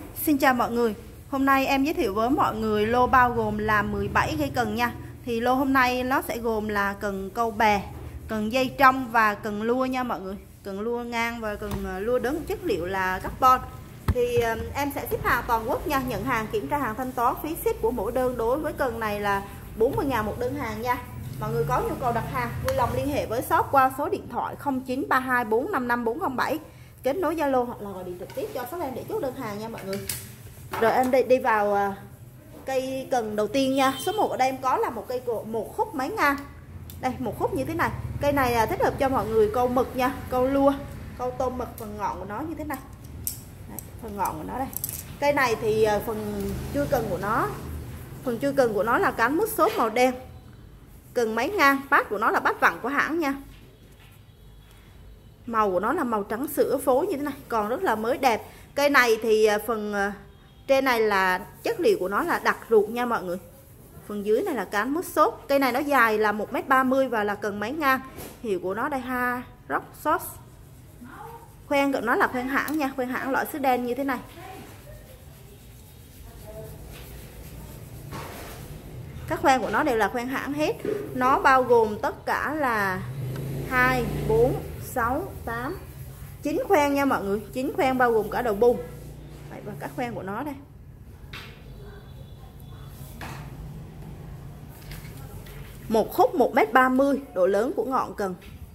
Xin chào mọi người. Hôm nay em giới thiệu với mọi người lô bao gồm là 17 cây cần nha. Thì lô hôm nay nó sẽ gồm là cần câu bè, cần dây trong và cần lua nha mọi người. Cần lua ngang và cần lua đứng, chất liệu là carbon. Thì em sẽ ship hàng toàn quốc nha, nhận hàng kiểm tra hàng thanh toán, phí ship của mỗi đơn đối với cần này là 40.000 một đơn hàng nha. Mọi người có nhu cầu đặt hàng vui lòng liên hệ với shop qua số điện thoại 0932 455 407, kết nối Zalo hoặc là gọi điện trực tiếp cho shop em để chốt đơn hàng nha mọi người. Rồi em đi vào cây cần đầu tiên nha. Số 1 ở đây em có là một khúc máy ngang. Đây, một khúc như thế này. Cây này thích hợp cho mọi người câu mực nha, câu lua, câu tôm mực. Phần ngọn của nó như thế này. Đấy, phần ngọn của nó đây. Cây này thì phần chui cần của nó là cán mút xốp màu đen. Cần máy ngang, bát của nó là bát vặn của hãng nha. Màu của nó là màu trắng sữa phối như thế này, còn rất là mới đẹp. Cây này thì phần trên này là chất liệu của nó là đặc ruột nha mọi người. Phần dưới này là cán mút xốp. Cây này nó dài là 1m30 và là cần máy ngang. Hiệu của nó đây ha, Rock Sauce. Khoen của nó là khoen hãng nha, khoen hãng loại sứ đen như thế này. Các khoen của nó đều là khoen hãng hết. Nó bao gồm tất cả là 2, 4, 6, 8, 9 khoen nha mọi người. 9 khoen bao gồm cả đầu bung. Và các khoen của nó đây. Một khúc 1m30, độ lớn của ngọn cần.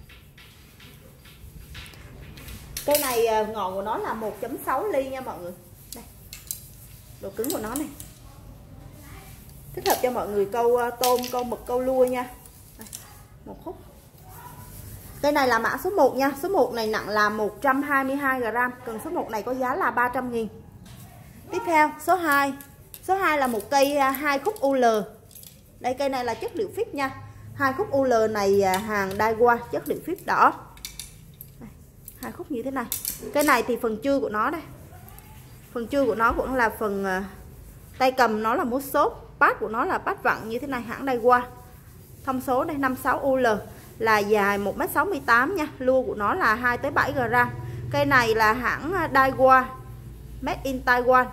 Cây này ngọn của nó là 1.6 ly nha mọi người. Đây. Độ cứng của nó này. Thích hợp cho mọi người câu tôm, câu mực, câu lua nha. Đây. Một khúc. Cây này là mã số 1 nha. Số 1 này nặng là 122g. Cần số 1 này có giá là 300.000. Tiếp theo số 2. Số 2 là một cây 2 khúc UL. Đây, cây này là chất liệu phíp nha. 2 khúc UL này hàng Daiwa, chất liệu phíp đỏ. Đây, 2 khúc như thế này. Cây này thì phần chui của nó đây. Phần chui của nó cũng là phần tay cầm nó là mút xốp. Bát của nó là bát vặn như thế này, hãng Daiwa. Thông số đây 56 UL, là dài 1m68 nha. Lua của nó là 2 tới 7g. Cây này là hãng Daiwa, made in Taiwan.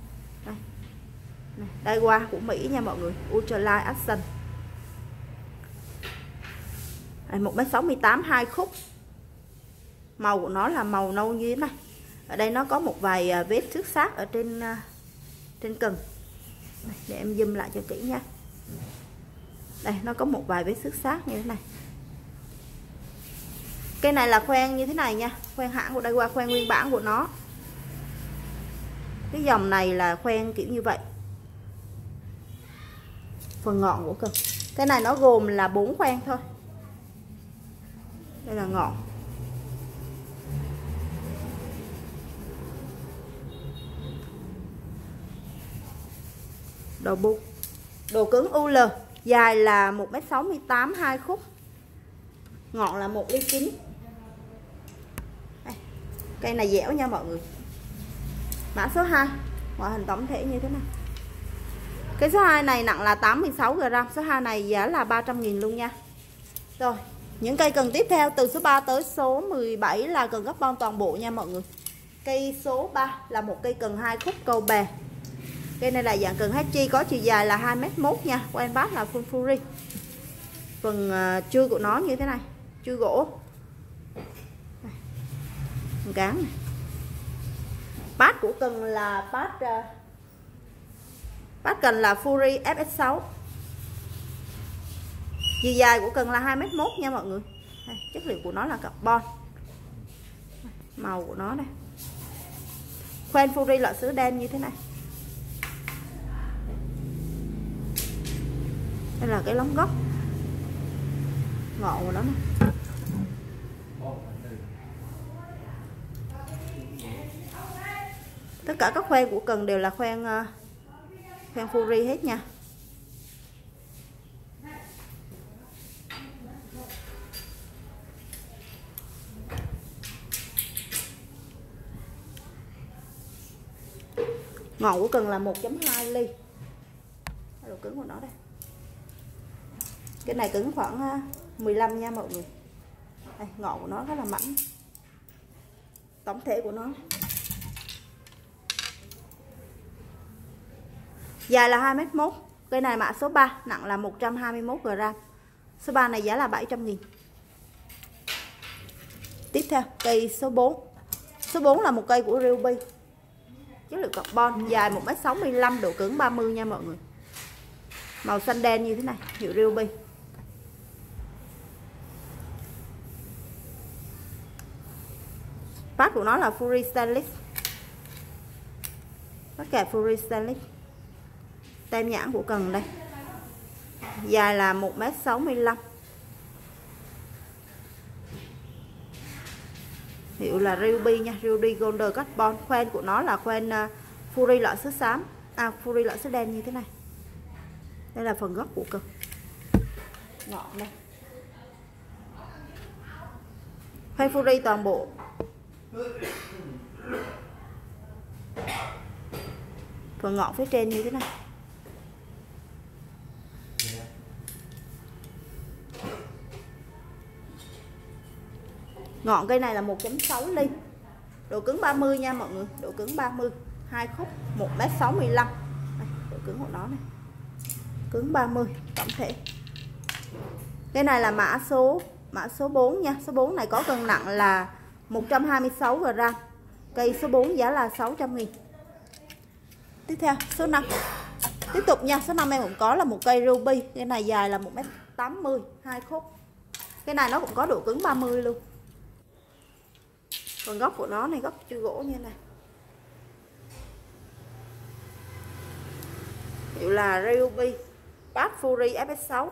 Đây. Daiwa của Mỹ nha mọi người, Ultralight Action. 1m68, 2 khúc. Màu của nó là màu nâu như thế này. Ở đây nó có một vài vết xước xác ở trên cần. Đây, để em zoom lại cho kỹ nha. Đây, nó có một vài vết xước xác như thế này. Cây này là khoen như thế này nha, khoen hãng của Daiwa, khoen nguyên bản của nó. Cái dòng này là khoen kiểu như vậy. Phần ngọn của cần. Cái này nó gồm là 4 khoen thôi. Đây là ngọn. Đầu bu. Độ cứng UL, dài là 1m68, 2 khúc. Ngọn là 1 ly 9. Đây. Cây này dẻo nha mọi người. Mã số 2, ngoại hình tổng thể như thế này. Cái số 2 này nặng là 86g. Số 2 này giá là 300.000 luôn nha. Rồi, những cây cần tiếp theo từ số 3 tới số 17 là cần carbon toàn bộ nha mọi người. Cây số 3 là một cây cần 2 khúc câu bè. Cây này là dạng cần HG, có chiều dài là 2m1 nha. Quen bát là full fury. Phần chui của nó như thế này, chui gỗ. Phần cán này. Bát của cần là bát cần là Fury FS6. Chiều dài của cần là 2m1 nha mọi người. Đây, chất liệu của nó là carbon. Màu của nó đây. Khoen Fury loại sứ đen như thế này. Đây là cái lóng gốc. Ngọn của nó này. Tất cả các khoen của cần đều là khoen Fury hết nha. Ngọn của cần là 1.2 ly. Độ cứng của nó đây. Cái này cứng khoảng 15 nha mọi người. Đây, ngọn của nó rất là mảnh. Tổng thể của nó Dài là 2m1. Cây này mã số 3, nặng là 121g. Số 3 này giá là 700.000. Tiếp theo cây số 4. Số 4 là một cây của Ruby, chất liệu carbon, dài 1m65, độ cứng 30 nha mọi người. Màu xanh đen như thế này, hiệu Ruby. Phát của nó là Fury Stainless. Tất cả Fury Stainless. Tem nhãn của cần đây. Dài là 1m65. Hiệu là Ruby nha, Ruby Golden Carbon. Khoen của nó là khoen Fury lọ sứ xám, Fury lọ sứ đen như thế này. Đây là phần gốc của cần. Ngọn đây. Khoen Fury toàn bộ. Phần ngọn phía trên như thế này. Ngọn cây này là 1.6 ly. Độ cứng 30 nha mọi người, độ cứng 30, 2 khúc, 1m65. Đây, độ cứng của nó này. Cứng 30 tổng thể. Cái này là mã số 4 nha. Số 4 này có cân nặng là 126g. Cây số 4 giá là 600.000. Tiếp theo số 5. Tiếp tục nha, số 5 em cũng có là một cây Ruby. Cái này dài là 1m80, 2 khúc. Cái này nó cũng có độ cứng 30 luôn. Còn gốc của nó này, gốc chưa gỗ như này. Hiệu là Ruby Bass Fury FS6.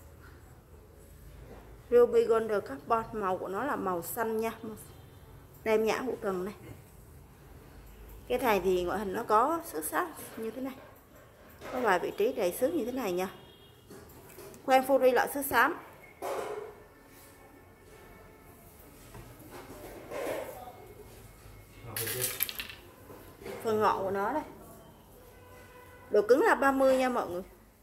Ruby Golden Carbon. Màu của nó là màu xanh nha. Tem nhãn của cần này. Cái này thì ngoại hình nó có xước sát như thế này. Có vài vị trí đầy xước như thế này nha. Khoen Fury loại xước xám. Phần ngọn của nó đây. Độ cứng là 30 nha mọi người.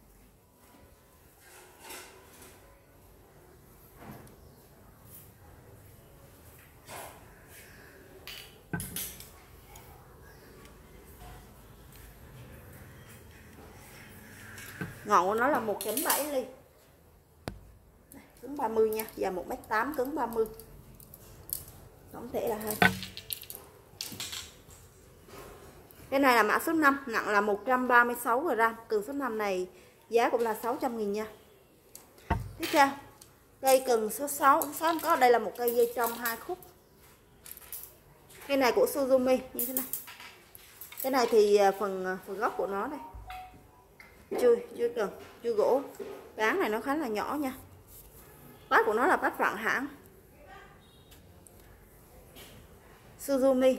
Ngọn của nó là 1.7 ly. Cứng 30 nha, dài 1m8, cứng 30. Tổng thể là 2. Cái này là mã số 5, nặng là 136g. Cần số 5 này giá cũng là 600.000 nha. Tiếp theo, cây cần số 6. Số 6 có ở đây là một cây dây trong 2 khúc. Cây này của Suzumi như thế này. Cái này thì phần gốc của nó đây. Chưa cần, chưa gỗ. Cán này nó khá là nhỏ nha. Bát của nó là bát vạn hãng Suzumi.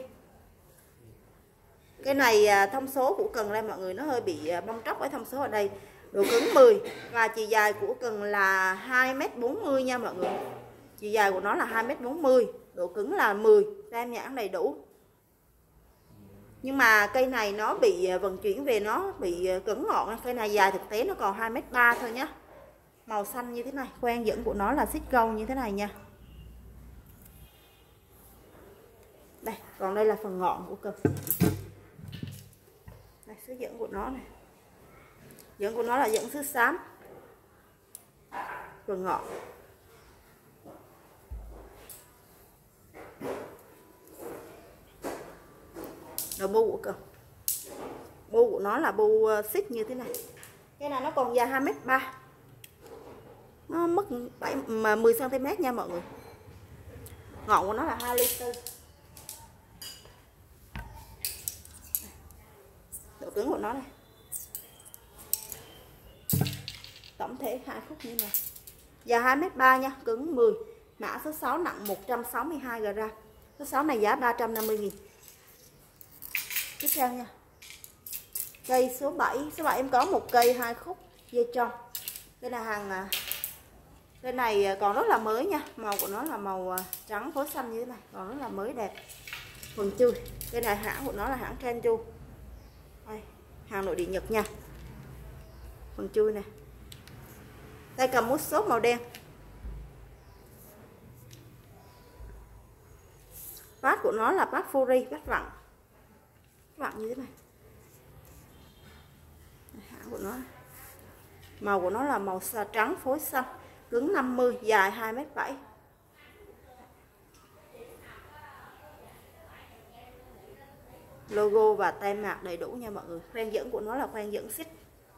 Cái này thông số của cần đây mọi người, nó hơi bị bong tróc với thông số ở đây. Độ cứng 10 và chiều dài của cần là 2m40 nha mọi người. Chiều dài của nó là 2m40, độ cứng là 10, tem nhãn đầy đủ. Nhưng mà cây này nó bị vận chuyển về, nó bị cứng ngọn. Cây này dài thực tế nó còn 2m3 thôi nhá. Màu xanh như thế này, khoen dẫn của nó là xích gâu như thế này nha. Đây, còn đây là phần ngọn của cần. Đây, sứ dẫn của nó này. Dẫn của nó là dẫn sứ xám. Phần ngọn. Rồi bu của cần. Bu của nó là bu xích như thế này. Cái này nó còn dài 2m3. Nó mất 10 cm nha mọi người. Ngọn của nó là 2 ly tư. Độ cứng của nó này. Tổng thể 2 khúc như này. Dài 2m3 nha, cứng 10. Mã số 6 nặng 162g. Số 6 này giá 350.000. Tiếp theo nha. Cây số 7. Số 7 em có một cây 2 khúc dây trong. Đây là hàng. Cây này còn rất là mới nha. Màu của nó là màu trắng phối xanh như thế này. Còn rất là mới đẹp. Phần chui. Cây này hãng của nó là hãng Kenju. Đây, hàng nội địa Nhật nha. Phần chui này. Tay cầm mút xốp màu đen. Bát của nó là bát Fury, bát vặn. Vặn như thế này. của nó. Màu của nó là màu trắng phối xanh, cứng 50, dài 2m7. Logo và tem mạc đầy đủ nha mọi người. Khoen dẫn của nó là khoen dẫn xích.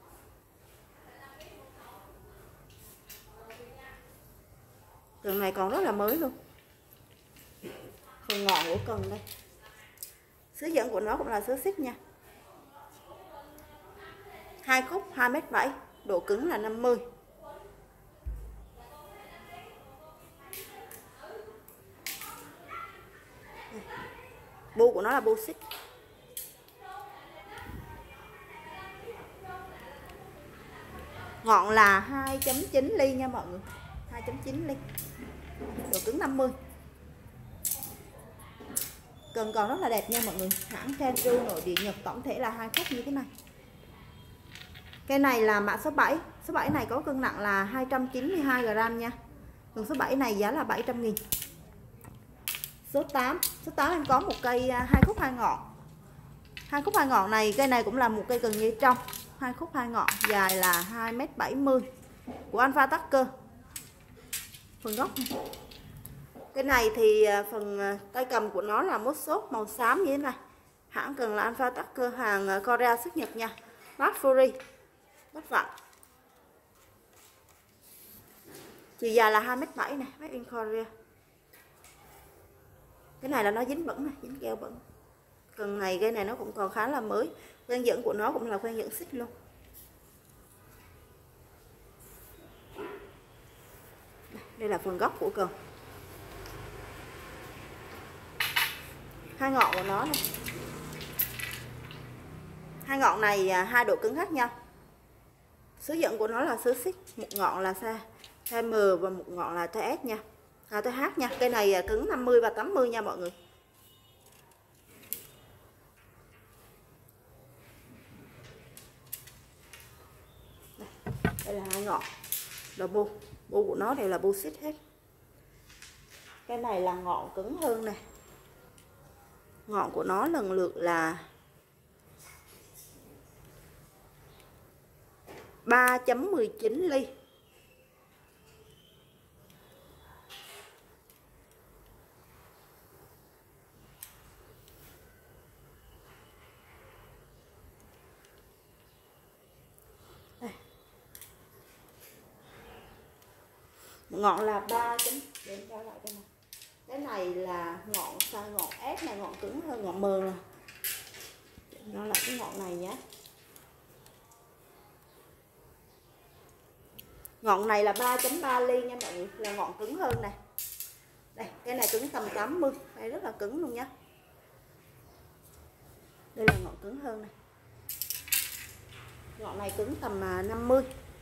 Cần này còn rất là mới luôn. Phần ngọn của cần đây. Sứ dẫn của nó cũng là sứ xích nha. 2 khúc 2m7, độ cứng là 50. Bu của nó là bu xích. Ngọn là 2.9 ly nha mọi người. 2.9 ly. Độ cứng 50. Cần còn rất là đẹp nha mọi người. Hãng Kenru nội địa Nhật, tổng thể là 2 khúc như thế này. Cây này là mã số 7. Số 7 này có cân nặng là 292g nha. Còn số 7 này giá là 700.000. Số 8. Số 8 em có một cây 2 khúc 2 ngọn. 2 khúc 2 ngọn này, cây này cũng là một cây cần dây trong. 2 khúc 2 ngọn, dài là 2m70 của Alpha Tucker. Phần gốc này. Cái này thì phần tay cầm của nó là mốt xốp màu xám như thế này. Hãng cần là Alpha Tucker, hàng Korea xuất Nhật nha. Bát Fury, bát vặn. Chiều dài là 2m7 này, made in Korea. Cái này là nó dính bẩn này, dính keo bẩn. Cần này cây này nó cũng còn khá là mới. Khoen dẫn của nó cũng là khoen dẫn xích luôn. Đây là phần gốc của cần. Hai ngọn của nó này. Hai ngọn này hai độ cứng khác nhau. Sứ dẫn của nó là sứ xích, một ngọn là size M và một ngọn là size S nha. Size H nha. Cây này cứng 50 và 80 nha mọi người. Đây là hai ngọn. Là bu của nó đều là bu xích hết. Cái này là ngọn cứng hơn này. Ngọn của nó lần lượt là 3.19 ly. Đây. Ngọn là 3. Để cho lại cái này. Cái này là ngọn size ngọn S này, ngọn cứng hơn ngọn M này. Nó là cái ngọn này nhé. Ngọn này là 3.3 ly nha mọi người, là ngọn cứng hơn này. Đây, cái này cứng tầm 80, đây rất là cứng luôn nhá. Đây là ngọn cứng hơn này. Ngọn này cứng tầm 50.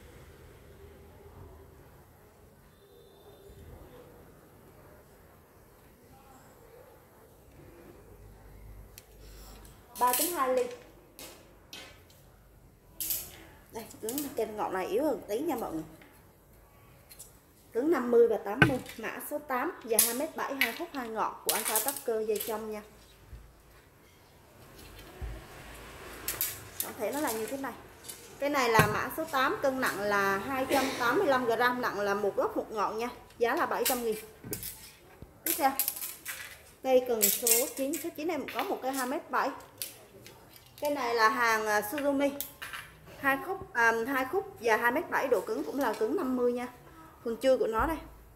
(3.2 ly). Đây, cứng trên ngọn này yếu hơn tí nha mọi người. Cứng 50 và 80, mã số 8, dài 2m7, 2 khúc 2 ngọn của Alpha Tucker dây trong nha. Tổng thể nó là như thế này. Cái này là mã số 8, cân nặng là 285g, nặng là một gốc một ngọn nha. Giá là 700.000. Tiếp theo. Cây cần số 9, số 9 em có một cây 2m7. Cái này là hàng Suzumi. 2 khúc và 2m7, độ cứng cũng là cứng 50 nha. Phần chươi của nó đây.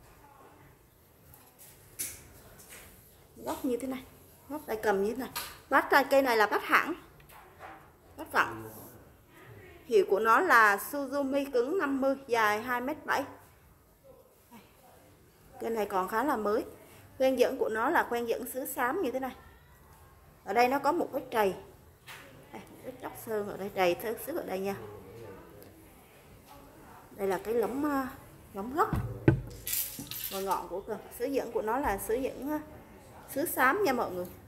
Góc như thế này, góc tay cầm như thế này. Bát cây này là bát hãng, bát vặn. Hiệu của nó là Suzumi, cứng 50, dài 2m7. Cây này còn khá là mới. Khoen dẫn của nó là khoen dẫn sứ xám như thế này. Ở đây nó có một cái trầy, cái chóc sơn ở đây, trầy xứ ở đây nha. Đây là cái lóng gốc. Và ngọn của cần, sứ dẫn của nó là sứ dẫn sứ xám nha mọi người.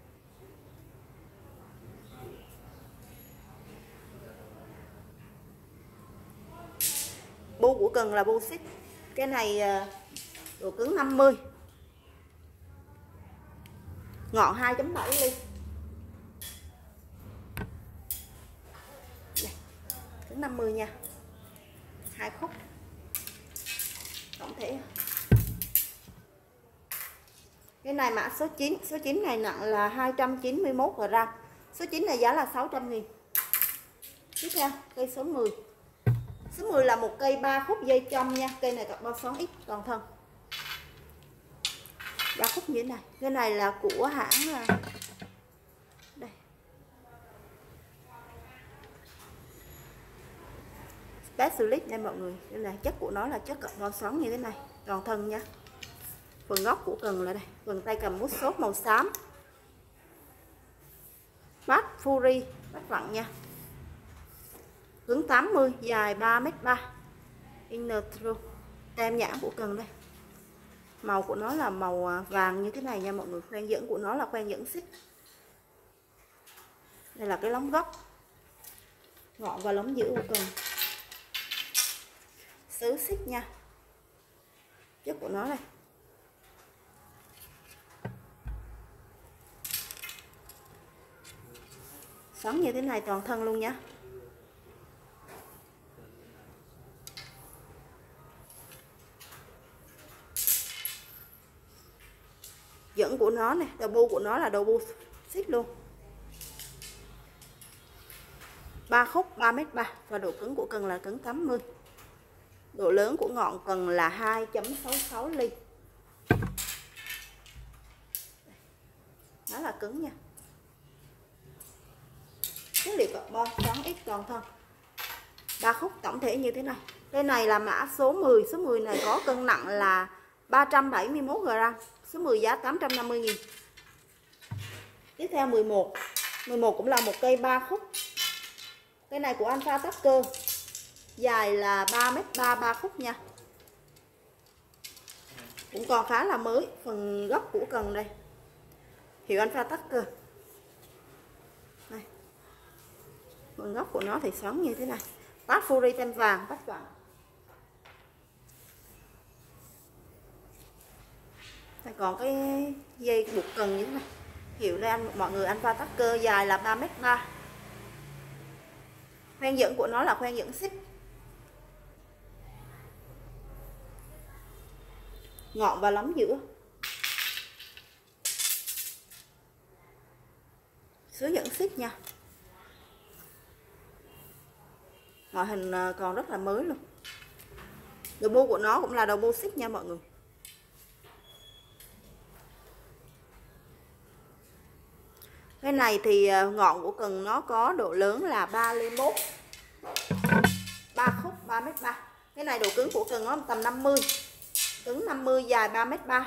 Bu của cần là bu xích. Cái này độ cứng 50. Ngọn 2.7 ly. Đây. cứng 50 nha, 2 khúc tổng thể. Cái này mã số 9, số 9 này nặng là 291 g. Số 9 này giá là 600.000. Tiếp theo cây số 10. Số 10 là một cây 3 khúc dây trong nha. Cây này carbon xoắn X toàn thân. 3 khúc như thế này. Cái này là của hãng đây. Specialist nha mọi người. Đây là chất của nó là chất carbon xoắn như thế này, toàn thân nha. Phần góc của cần là đây, phần tay cầm mút xốp màu xám. Bát Fury, bát vặn nha. Cứng 80, dài 3m3. Inner true. Tem nhãn của cần đây. Màu của nó là màu vàng như thế này nha mọi người. Khoen dẫn của nó là khoen dẫn xích. Đây là cái lóng gốc, ngọn và lóng giữa của cần. Sứ xích nha. Chất của nó đây. Xoắn như thế này toàn thân luôn nhé. Dẫn của nó này, đầu bu của nó là đầu bu xích luôn. 3 khúc 3m3 và độ cứng của cần là cứng 80. Độ lớn của ngọn cần là 2.66 ly. Đó là cứng nha. Chất liệu carbon xoắn X toàn thân. 3 khúc tổng thể như thế này. Đây này là mã số 10. Số 10 này có cân nặng là 371 g. Số 10 giá 850.000. Tiếp theo 11. 11 cũng là một cây 3 khúc. Cây này của Alpha Tucker. Dài là 3m3, 3 khúc nha. Cũng còn khá là mới. Phần gốc của cần đây. Hiệu Alpha Tucker. Đây. Phần gốc của nó thì xoắn như thế này. Bát Fury tem vàng, bát vàng. Đây còn cái dây buộc cần như thế này. Hiệu đây mọi người Alpha Tucker, dài là 3m3. Khoen dẫn của nó là khoen dẫn xích. Ngọn và lóng giữa. Sứ dẫn xích nha. Ngoại hình còn rất là mới luôn. Đầu bu của nó cũng là đầu bu xích nha mọi người. Cái này thì ngọn của cần nó có độ lớn là 3 ly mốt. 3 khúc 3m3. Cái này độ cứng của cần nó tầm 50. Cứng 50, dài 3m3.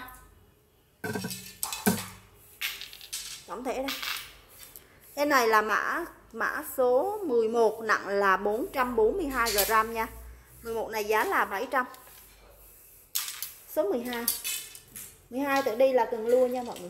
Tổng thể đây. Cái này là mã số 11, nặng là 442 g nha. 11 này giá là 700. Số 12. 12 tự đi là cần lua nha mọi người.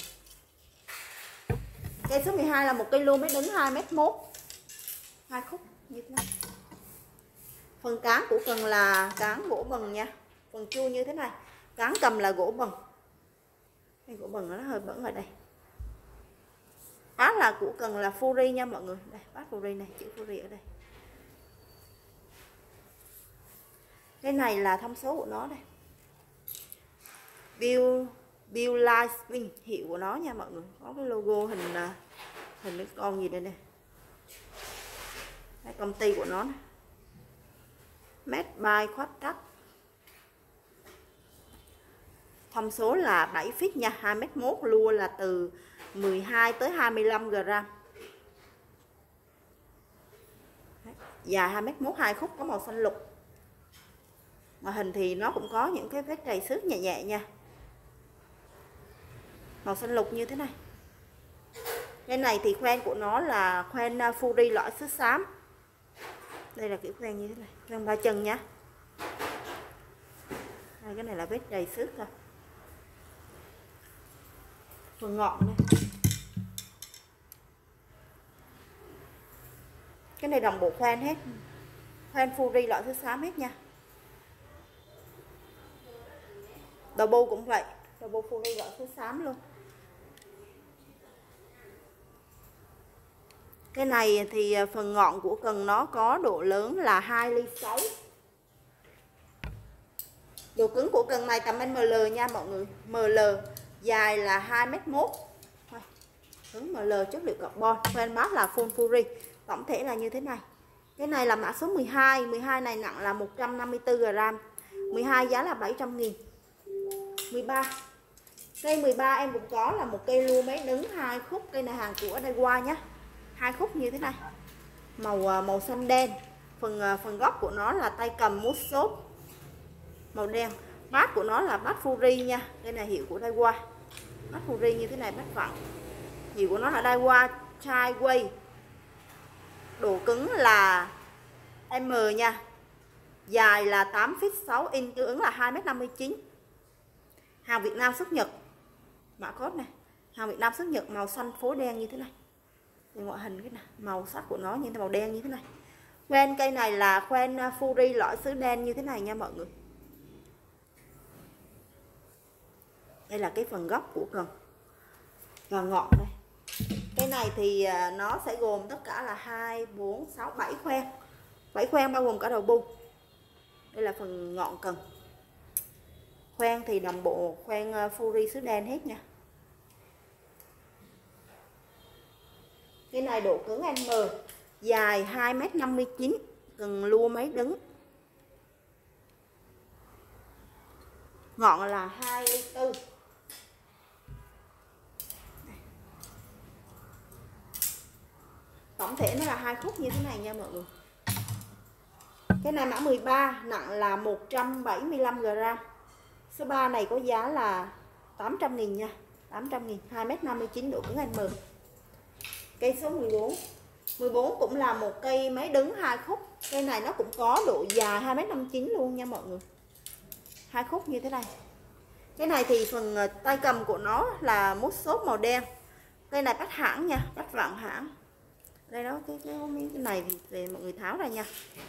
Cây số 12 là một cây lua mới đứng 2m1. 2 khúc như thế này. Phần cán của cần là cán gỗ bần nha. Phần chua như thế này. Cán cầm là gỗ bần. Cái gỗ bần nó hơi bẩn ở đây. Bát là của cần là Fury nha mọi người. Đây, bát Fury này, chữ Fury ở đây. Cái này là thông số của nó đây. Bill Lightning, hiệu của nó nha mọi người. Có cái logo hình cái con gì đây nè. Cái công ty của nó này. Made by Quadtrac. Thông số là 7 feet nha, 2m1, lua là từ 12 tới 25 g. Dài 2m1, 2 khúc, có màu xanh lục. Ngoại hình thì nó cũng có những cái vết trầy xước nhẹ nhẹ nha. Màu xanh lục như thế này. Cái này thì khoen của nó là khoen Fury lõi sứ xám. Đây là kiểu khoen như thế này, khoen 3 chân nhá. Đây, cái này là vết trầy xước thôi. Phần ngọn đây. Cái này đồng bộ khoen hết. Khoen Fury lõi sứ xám hết nha. Đầu bu cũng vậy, đầu bu Fury lõi sứ xám luôn. Cái này thì phần ngọn của cần nó có độ lớn là 2,6 ly. Độ cứng của cần này tầm ML nha mọi người. ML dài là 2,1 m. Cứng ML chất liệu carbon, khoen mát là full Fury. Tổng thể là như thế này. Cái này là mã số 12, 12 này nặng là 154 g. 12 giá là 700.000. 13. Cây 13 em cũng có là một cây lua máy đứng 2 khúc, cây này hàng của Daiwa nhá. 2 khúc như thế này. Màu xanh đen. Phần góc của nó là tay cầm mút xốp màu đen. Bát của nó là bát Fury nha. Đây là hiệu của Daiwa. Bát Fury như thế này, bát vặn. Hiệu của nó là Daiwa Chaiway. Độ cứng là M nha. Dài là 8,6 inch, tương ứng là 2,59 m. Hàng Việt Nam xuất Nhật. Mã code này. Hàng Việt Nam xuất Nhật, màu xanh phối đen như thế này. Đây, ngoại hình cái này, màu sắc của nó như màu đen như thế này. Khoen cây này là khoen Fury lõi sứ đen như thế này nha mọi người. Đây là cái phần gốc của cần và ngọn đây. Cái này thì nó sẽ gồm tất cả là 2, 4, 6, 7 khoen. 7 khoen bao gồm cả đầu bu. Đây là phần ngọn cần. Khoen thì đồng bộ khoen Fury sứ đen hết nha. Cái này độ cứng M, dài 2,59 m, cần lua máy đứng. Ngọn là 2,4 ly. Tổng thể nó là 2 khúc như thế này nha mọi người. Cái này mã 13, nặng là 175 g. Số 3 này có giá là 800.000 nha. 800.000, 2,59 m, độ cứng M. Cây số 14. 14 cũng là một cây máy đứng 2 khúc. Cây này nó cũng có độ dài 2,59 m luôn nha mọi người. 2 khúc như thế này. Cái này thì phần tay cầm của nó là mút xốp màu đen. Cây này bắt hãng nha, bắt vặn hãng. Đây đó, cái này thì về mọi người tháo ra nha.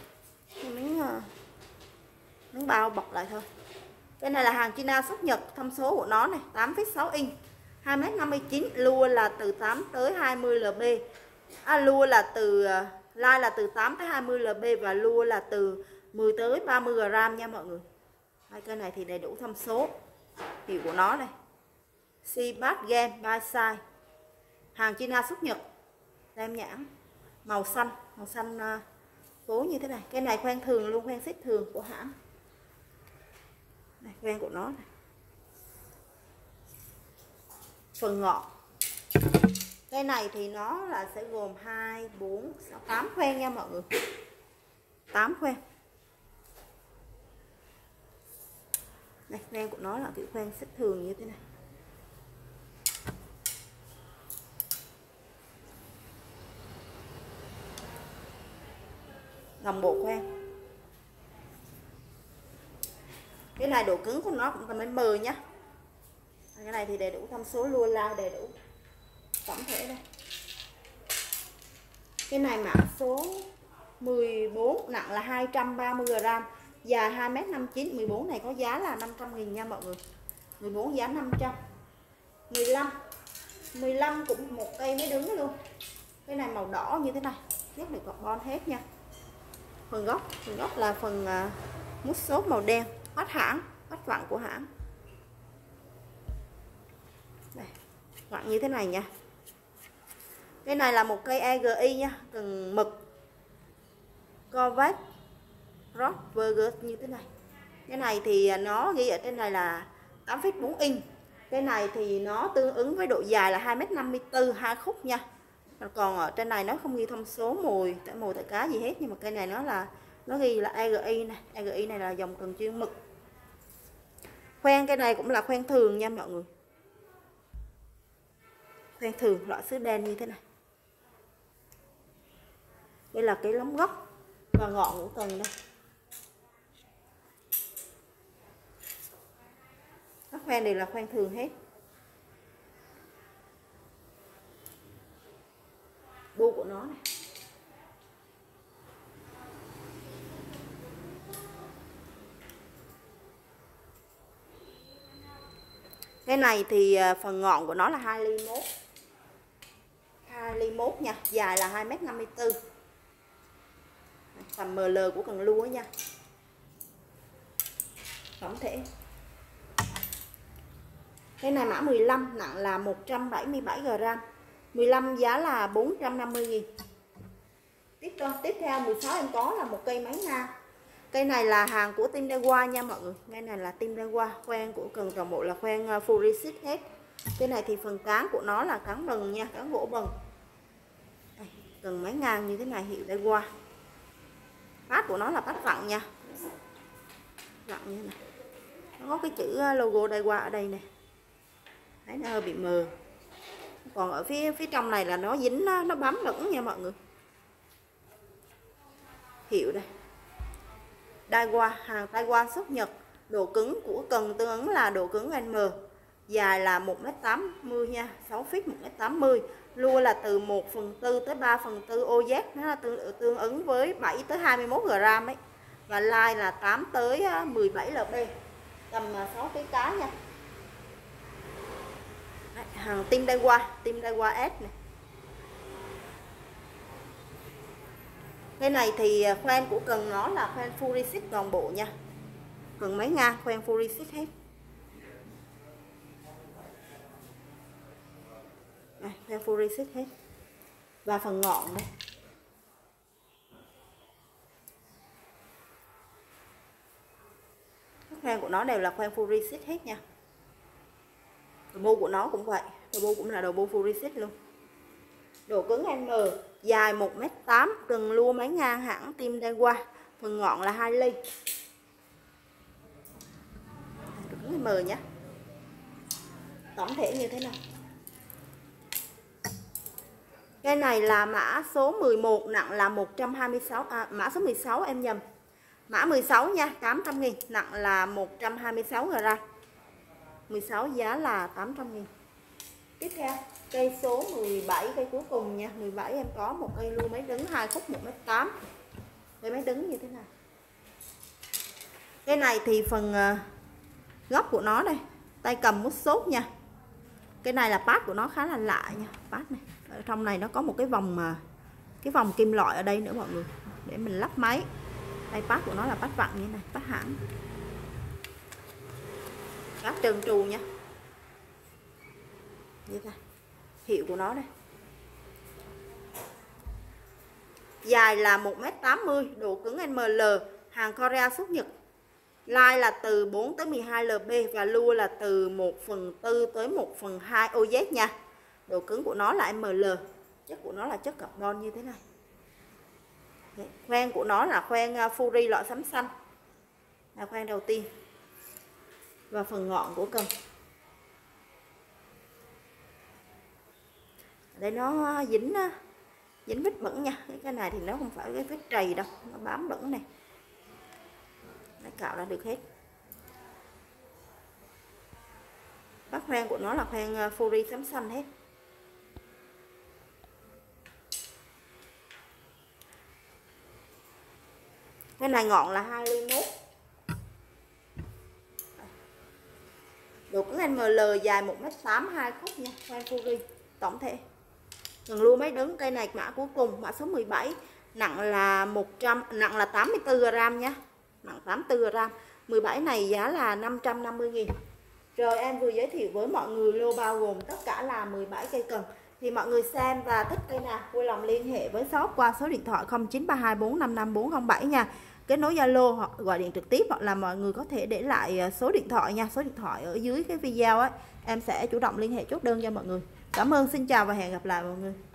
Miếng bao bọc lại thôi. Cái này là hàng China xuất Nhật, thông số của nó này, 8,6 inch, 2,59 m, lua là từ 8 tới 20 lb. Lua là từ lai là từ 8 tới 20 lb và lua là từ 10 tới 30 g nha mọi người. Hai cây này thì đầy đủ thông số. Hiệu của nó đây. Seabass Game by size. Hàng China xuất Nhật. Tem nhãn màu xanh phố như thế này. Cái này khoen thường luôn, khoen xích thường của hãng. Này, khoen của nó này. Phần ngọn. Cái này thì nó là sẽ gồm 2, 4, 6, 8 khoen nha mọi người. 8 khoen. Đây, khoen của nó là kiểu khoen xích thường như thế này. Gầm bộ khoen. Cái này độ cứng của nó cũng tầm M nhá. Cái này thì đầy đủ thông số, lua lao đầy đủ. Tổng thể đây. Cái này mã số 14, nặng là 230 g, dài 2,59 m. 14 này có giá là 500.000 nha mọi người. 14 giá 500. 15 cũng một cây mới đứng luôn. Cái này màu đỏ như thế này, chất liệu carbon hết nha. Phần gốc là phần mút xốp màu đen, bắt hãng, bắt vặn của hãng. Đây, vặn như thế này nha. Cái này là một cây EGI nha, cần mực Corvette Rockburger như thế này. Cái này thì nó ghi ở trên này là 8,4 inch. Cái này thì nó tương ứng với độ dài là 2,54 m, 2 khúc nha. Còn ở trên này nó không ghi thông số mồi tại cá gì hết, nhưng mà cây này nó ghi là EGI này. EGI này là dòng cần chuyên mực. Khoen cái này cũng là khoen thường nha mọi người. Khoen thường loại sứ đen như thế này. Đây là cái lóng gốc và ngọn của cần đây. Các khoen đều là khoen thường hết. Bu của nó này. Cái này thì phần ngọn của nó là 2,1 ly. 2m51 nha, dài là 2m54. Tầm ML của cần lua nha. Tổng thể. Cái này mã 15, nặng là 177g. 15 giá là 450.000. Tiếp theo 16 em có là một cây máy ngang. Cây này là hàng của Team Daiwa nha mọi người. Cây này là Team Daiwa, khoen của cần toàn bộ là khoen full resist hết. Cái này thì phần cán của nó là cán bần nha, cán gỗ bần. Đây, cần máy ngang như thế này hiệu Daiwa. Phát của nó là phát vặn nha. Vặn như thế này. Nó có cái chữ logo Daiwa ở đây nè. Đấy, nó hơi bị mờ. Còn ở phía trong này là nó dính, nó bám lẫn nha mọi người. Hiệu đây. Daiwa, hàng Daiwa xuất Nhật. Độ cứng của cần tương ứng là độ cứng M. Dài là 1m80 nha, 6 feet 1m80. Lua là từ 1/4 tới 3/4 OZ, nó là tương ứng với 7 tới 21g ấy. Và line là 8 tới 17 lb. Tầm 6 kg cá nha. Đấy, hàng Team Daiwa S này. Cái này thì khoen của cần nó là khoen full resist toàn bộ nha. Cần máy ngang khoen full resist hết. Đây, khoen full resist hết. Và phần ngọn đây. Các khoen của nó đều là khoen full resist hết nha. Đầu bu của nó cũng vậy, đầu bu cũng là đầu bu full resist luôn. Độ cứng M, dài 1m8, cần lua máy ngang hãng Team Daiwa. Phần ngọn là 2 ly. Độ cứng M nhé. Tổng thể như thế này. Cái này là mã số 11, nặng là 126, mã số 16 em nhầm. Mã 16 nha, 800.000, nặng là 126g. 16 giá là 800.000. Tiếp theo cây số 17, cây cuối cùng nha. 17 em có một cây lua máy đứng 2 khúc 1m8. Cây máy đứng như thế này. Cái này thì phần góc của nó đây, tay cầm mút xốp nha. Cái này là pad của nó khá là lạ nha. Pad này, ở trong này nó có một cái vòng kim loại ở đây nữa mọi người, để mình lắp máy. Đây, pad của nó là pad vặn như này, pad hãng. Pad trơn tru nha. Như thế. Hiệu của nó đây. Dài là 1m80, độ cứng ML, hàng Korea xuất Nhật. Line là từ 4 tới 12 lb và lua là từ 1/4 tới 1/2 OZ nha. Độ cứng của nó là ML. Chất của nó là chất carbon như thế này. Đấy, khoen của nó là khoen Fury loại sấm xanh. Là khoen đầu tiên. Và phần ngọn của cần. Đây nó dính vết bẩn nha. Cái này thì nó không phải cái vết trầy đâu, nó bám bẩn này. Nó cạo ra được hết. Các khoen của nó là khoen Fury sấm xanh hết. Cái này ngọn là 2,1. Độ cứng ML, dài 1m8, 2 khúc nha, khoen Fury. Tổng thể. Cần lua máy đứng, cây này mã cuối cùng, mã số 17, nặng là 84g nhé. Nặng 84g. 17 này giá là 550.000. Rồi em vừa giới thiệu với mọi người lô bao gồm tất cả là 17 cây cần. Thì mọi người xem và thích cây nào vui lòng liên hệ với shop qua số điện thoại 0932455407 nha. Kết nối Zalo hoặc gọi điện trực tiếp, hoặc là mọi người có thể để lại số điện thoại nha. Số điện thoại ở dưới cái video ấy, em sẽ chủ động liên hệ chốt đơn cho mọi người. Cảm ơn, xin chào và hẹn gặp lại mọi người.